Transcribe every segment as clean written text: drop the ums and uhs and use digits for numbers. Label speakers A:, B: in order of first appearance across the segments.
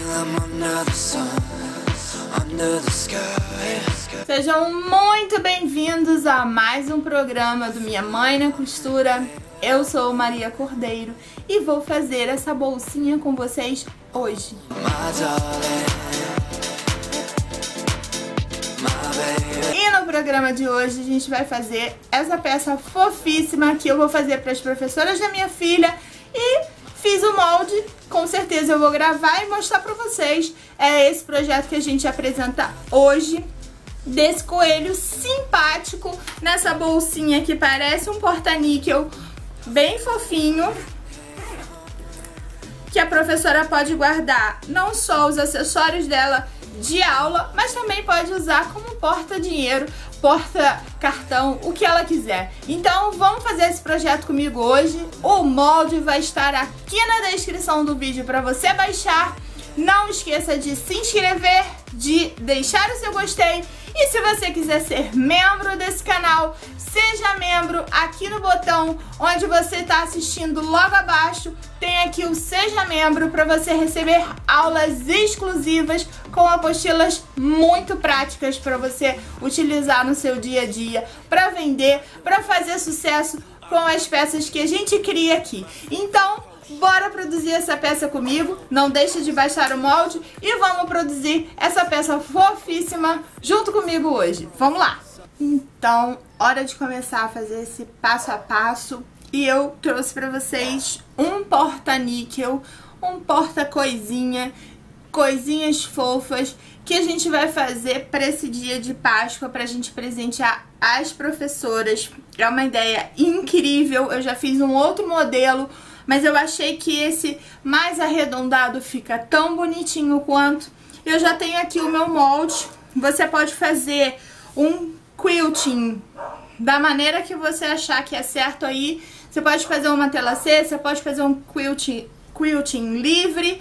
A: Sejam muito bem-vindos a mais um programa do Minha Mãe na Costura. Eu sou Maria Cordeiro e vou fazer essa bolsinha com vocês hoje. E no programa de hoje a gente vai fazer essa peça fofíssima que eu vou fazer para as professoras da minha filha e fiz o molde, com certeza eu vou gravar e mostrar para vocês. É esse projeto que a gente apresenta hoje, desse coelho simpático nessa bolsinha que parece um porta-níquel bem fofinho, que a professora pode guardar não só os acessórios dela de aula, mas também pode usar como porta-dinheiro, porta-cartão, o que ela quiser. Então vamos fazer esse projeto comigo hoje. O molde vai estar aqui na descrição do vídeo para você baixar. Não esqueça de se inscrever, de deixar o seu gostei. E se você quiser ser membro desse canal, seja membro aqui no botão onde você está assistindo logo abaixo. Tem aqui o Seja Membro para você receber aulas exclusivas com apostilas muito práticas para você utilizar no seu dia a dia, para vender, para fazer sucesso com as peças que a gente cria aqui. Então, bora produzir essa peça comigo, não deixe de baixar o molde e vamos produzir essa peça fofíssima junto comigo hoje. Vamos lá! Então, hora de começar a fazer esse passo a passo e eu trouxe pra vocês um porta-níquel, um porta-coisinha, coisinhas fofas que a gente vai fazer para esse dia de Páscoa, pra gente presentear as professoras. É uma ideia incrível, eu já fiz um outro modelo, mas eu achei que esse mais arredondado fica tão bonitinho quanto. Eu já tenho aqui o meu molde. Você pode fazer um quilting da maneira que você achar que é certo aí. Você pode fazer uma tela C, você pode fazer um quilting livre.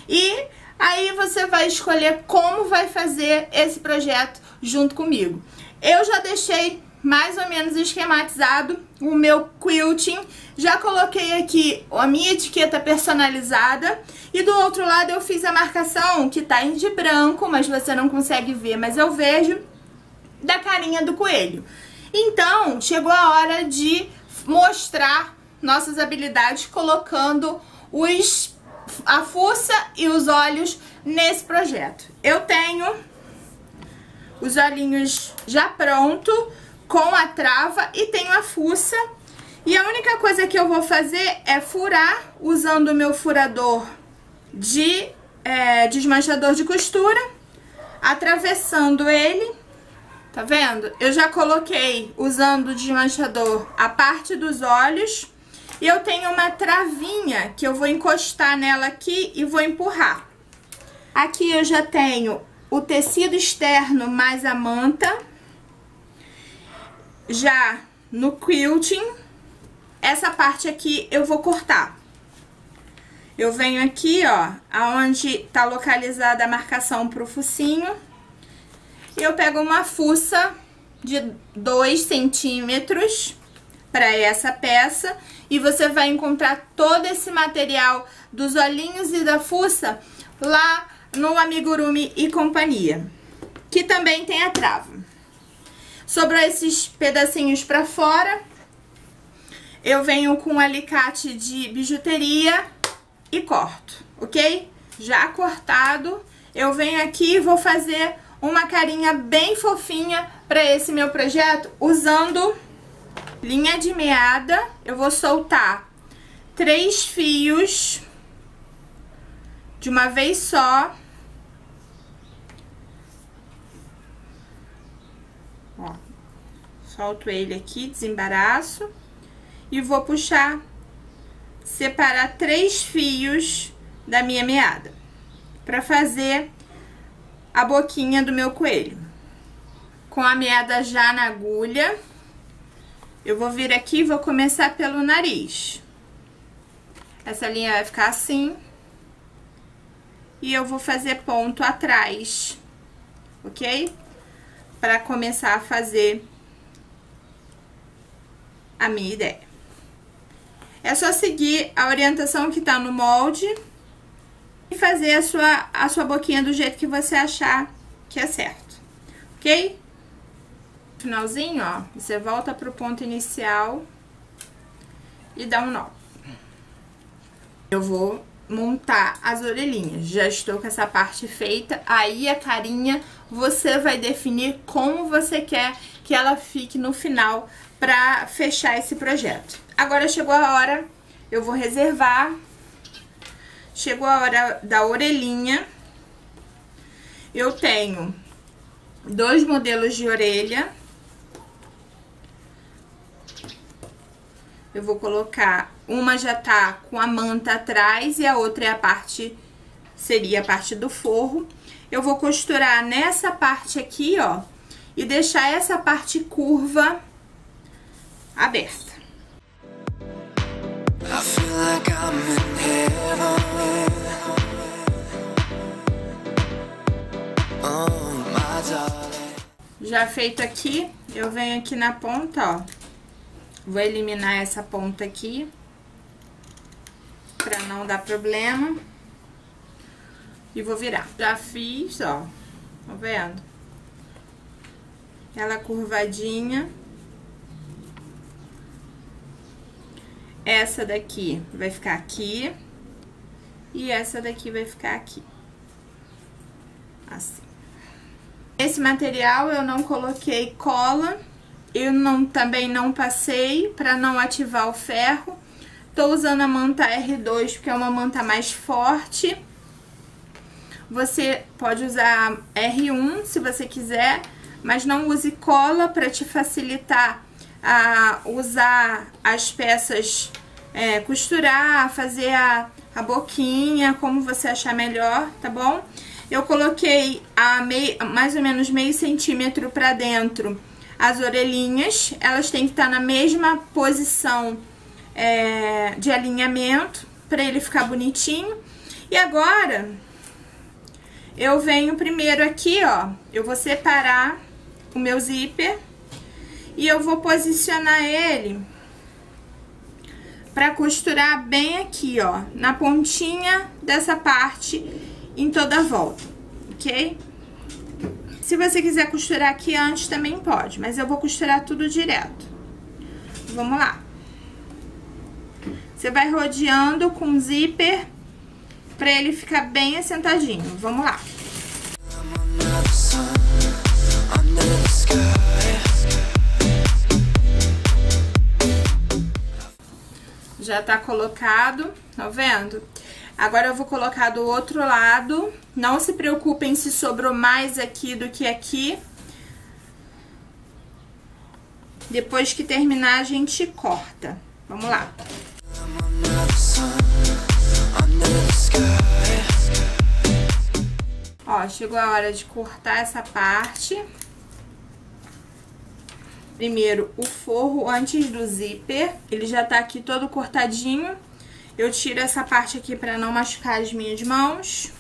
A: E aí você vai escolher como vai fazer esse projeto junto comigo. Eu já deixei mais ou menos esquematizado o meu quilting. Já coloquei aqui a minha etiqueta personalizada. E do outro lado eu fiz a marcação que tá em de branco, mas você não consegue ver, mas eu vejo, da carinha do coelho. Então, chegou a hora de mostrar nossas habilidades colocando a fuça e os olhos nesse projeto. Eu tenho os olhinhos já pronto, com a trava, e tenho a fuça. E a única coisa que eu vou fazer é furar usando o meu furador de desmanchador de costura, atravessando ele. Tá vendo? Eu já coloquei, usando o desmanchador, a parte dos olhos. E eu tenho uma travinha que eu vou encostar nela aqui e vou empurrar. Aqui eu já tenho o tecido externo mais a manta. Já no quilting, essa parte aqui eu vou cortar. Eu venho aqui, ó, aonde tá localizada a marcação pro focinho. E eu pego uma fuça de 2 centímetros para essa peça. E você vai encontrar todo esse material dos olhinhos e da fuça lá no Amigurumi e Companhia, que também tem a trava. Sobrou esses pedacinhos para fora. Eu venho com um alicate de bijuteria e corto, ok? Já cortado, eu venho aqui e vou fazer uma carinha bem fofinha para esse meu projeto, usando linha de meada. Eu vou soltar 3 fios de uma vez só. Ó, solto ele aqui, desembaraço e vou puxar, separar 3 fios da minha meada para fazer a boquinha do meu coelho. Com a meada já na agulha, eu vou vir aqui e vou começar pelo nariz. Essa linha vai ficar assim. E eu vou fazer ponto atrás, ok? Para começar a fazer a minha ideia. É só seguir a orientação que tá no molde e fazer a sua boquinha do jeito que você achar que é certo, ok? No finalzinho, ó, você volta pro ponto inicial e dá um nó. Eu vou montar as orelhinhas. Já estou com essa parte feita. Aí a carinha você vai definir como você quer que ela fique no final para fechar esse projeto. Agora chegou a hora, eu vou reservar. Chegou a hora da orelhinha. Eu tenho 2 modelos de orelha. Eu vou colocar, uma já tá com a manta atrás e a outra é a parte, seria a parte do forro. Eu vou costurar nessa parte aqui, ó, e deixar essa parte curva aberta. I feel like I'm in heaven. Oh, my darling. Já feito aqui, eu venho aqui na ponta, ó. Vou eliminar essa ponta aqui, pra não dar problema. E vou virar. Já fiz, ó, tá vendo? Ela curvadinha. Essa daqui vai ficar aqui. E essa daqui vai ficar aqui. Assim. Esse material eu não coloquei cola. Eu também não passei para não ativar o ferro. Tô usando a manta R2 porque é uma manta mais forte. Você pode usar R1 se você quiser, mas não use cola para te facilitar a usar as peças, costurar, fazer a boquinha, como você achar melhor, tá bom? Eu coloquei mais ou menos meio centímetro para dentro. As orelhinhas, elas têm que estar na mesma posição de alinhamento, para ele ficar bonitinho. E agora, eu venho primeiro aqui, ó, eu vou separar o meu zíper e eu vou posicionar ele para costurar bem aqui, ó, na pontinha dessa parte, em toda a volta, ok? Se você quiser costurar aqui antes, também pode, mas eu vou costurar tudo direto. Vamos lá. Você vai rodeando com o zíper pra ele ficar bem assentadinho. Vamos lá. Já tá colocado, tá vendo? Agora eu vou colocar do outro lado. Não se preocupem se sobrou mais aqui do que aqui. Depois que terminar, a gente corta. Vamos lá. Ó, chegou a hora de cortar essa parte. Primeiro, o forro antes do zíper. Ele já tá aqui todo cortadinho. Eu tiro essa parte aqui pra não machucar as minhas mãos.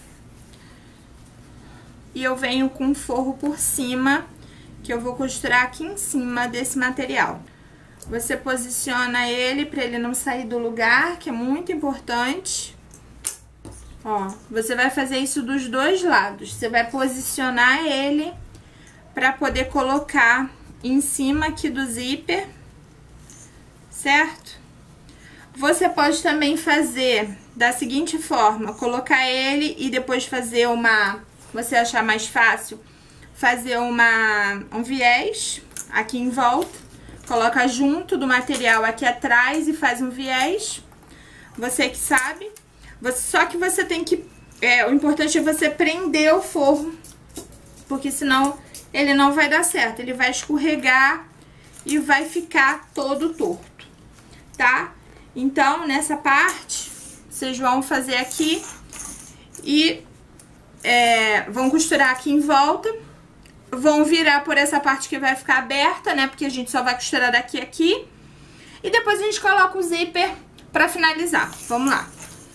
A: E eu venho com o forro por cima, que eu vou costurar aqui em cima desse material. Você posiciona ele pra ele não sair do lugar, que é muito importante. Ó, você vai fazer isso dos dois lados. Você vai posicionar ele pra poder colocar em cima aqui do zíper, certo? Você pode também fazer da seguinte forma, colocar ele e depois fazer você achar mais fácil, fazer um viés aqui em volta, coloca junto do material aqui atrás e faz um viés, você que sabe. Só que você tem que, o importante é você prender o forro, porque senão ele não vai dar certo, ele vai escorregar e vai ficar todo torto, tá? Então, nessa parte, vocês vão fazer aqui e vão costurar aqui em volta. Vão virar por essa parte que vai ficar aberta, né? Porque a gente só vai costurar daqui a aqui. E depois a gente coloca o zíper pra finalizar. Vamos lá.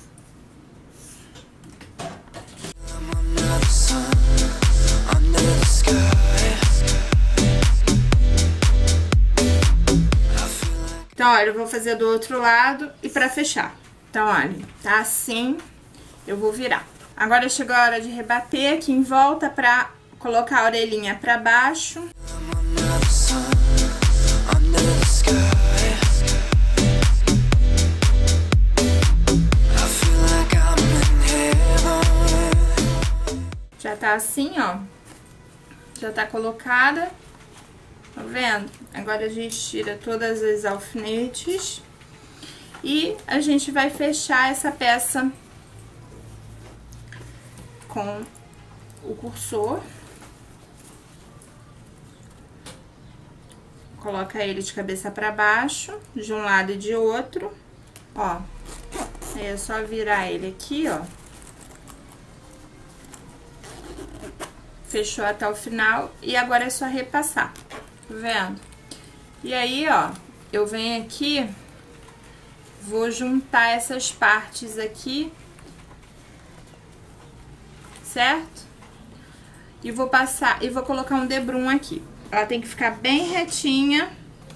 A: Então, olha, eu vou fazer do outro lado e pra fechar. Então, olha, tá assim, eu vou virar. Agora chegou a hora de rebater aqui em volta pra colocar a orelhinha pra baixo. Já tá assim, ó. Já tá colocada. Tá vendo? Agora a gente tira todas as alfinetes. E a gente vai fechar essa peça com o cursor. Coloca ele de cabeça pra baixo, de um lado e de outro, ó. Aí é só virar ele aqui, ó. Fechou até o final e agora é só repassar, tá vendo? E aí, ó, eu venho aqui, vou juntar essas partes aqui, certo? E vou passar, e vou colocar um debrum aqui. Ela tem que ficar bem retinha.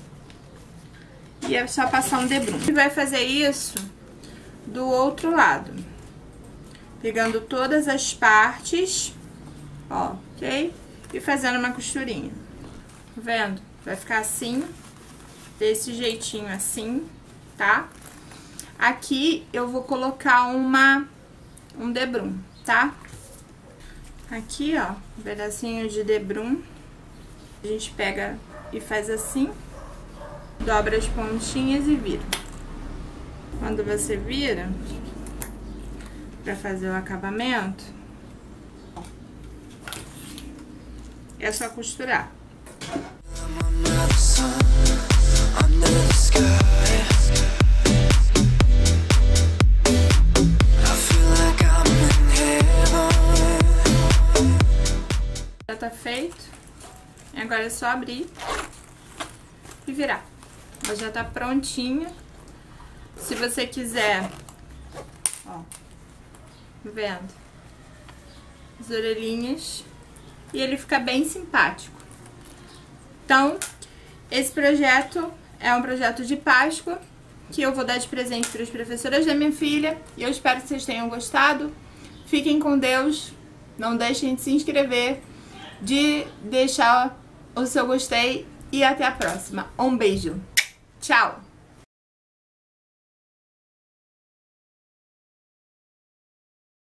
A: E é só passar um debrum. E vai fazer isso do outro lado. Pegando todas as partes, ó, ok? E fazendo uma costurinha. Tá vendo? Vai ficar assim, desse jeitinho assim, tá? Aqui eu vou colocar um debrum, tá? Aqui, ó, um pedacinho de debrum. A gente pega e faz assim, dobra as pontinhas e vira. Quando você vira, pra fazer o acabamento, é só costurar. Já tá feito. Agora é só abrir e virar. Ela já tá prontinha. Se você quiser, ó, tá vendo? As orelhinhas. E ele fica bem simpático. Então, esse projeto é um projeto de Páscoa que eu vou dar de presente para as professoras da minha filha. E eu espero que vocês tenham gostado. Fiquem com Deus. Não deixem de se inscrever, de deixar o seu gostei e até a próxima. Um beijo. Tchau!